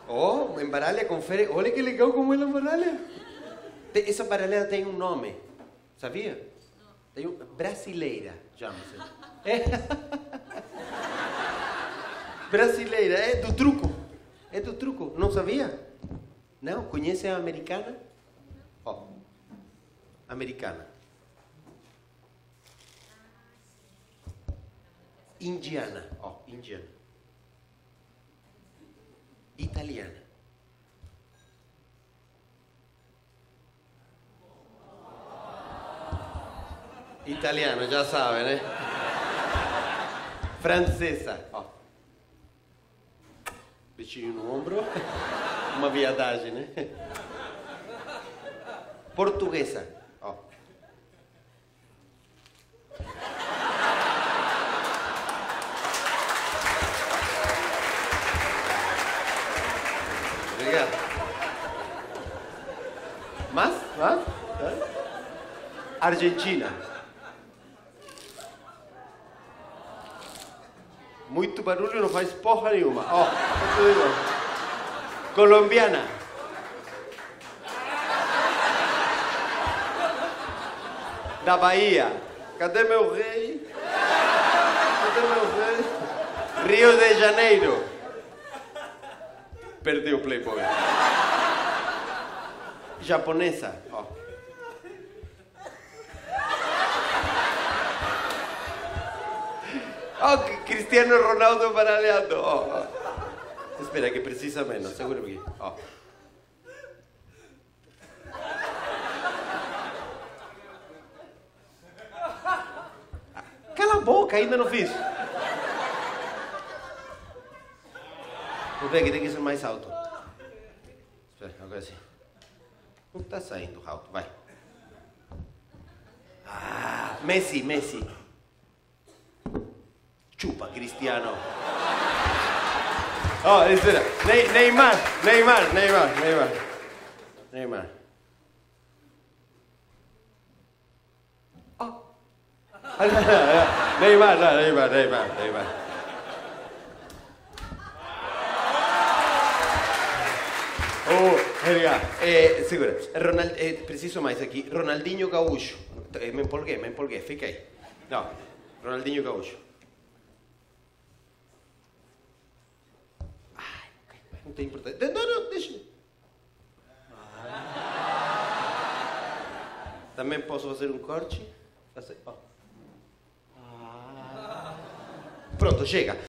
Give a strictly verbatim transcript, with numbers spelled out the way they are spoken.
Oh, embaralha com férias. Olha que legal como ela embaralha. Essa baralhada tem um nome. Sabia? Tem um... Brasileira, chama-se. É. Brasileira, é do truco. É do truco. Não sabia? Não? Conhece a americana? Ó. Oh. Americana. Indiana. Ó, oh, indiana. Italiana. Italiano, já sabe, né? Francesa. Ó. Beijinho no ombro. Uma viadagem, né? Portuguesa. Ó. Obrigado. Mais? Mais? Argentina. Muito barulho, não faz porra nenhuma. Ó, oh, colombiana. Da Bahia. Cadê meu rei? Cadê meu rei? Rio de Janeiro. Perdeu o Playboy. Japonesa. Ó. Oh. Oh, Cristiano Ronaldo baralhando. Oh, oh. Espera que precisa menos, segura aqui. Oh. Cala a boca, ainda não fiz. Vou ver que tem que ser mais alto. Espera, agora sim. Não está saindo alto, vai. Ah, Messi, Messi. Chupa, Cristiano. Oh, espera. Ne Neymar, Neymar, Neymar, Neymar. Neymar. Oh. Neymar, no, Neymar, Neymar, Neymar. Oh, Edgar, eh, segura. Ronald, eh, preciso mais aqui. Ronaldinho Gaúcho. Eh, me empolguei, me empolguei, fiquei. Não, Ronaldinho Gaúcho. Não tem importância. Não, não, deixa. Ah. Também posso fazer um corte? Ah. Pronto, chega.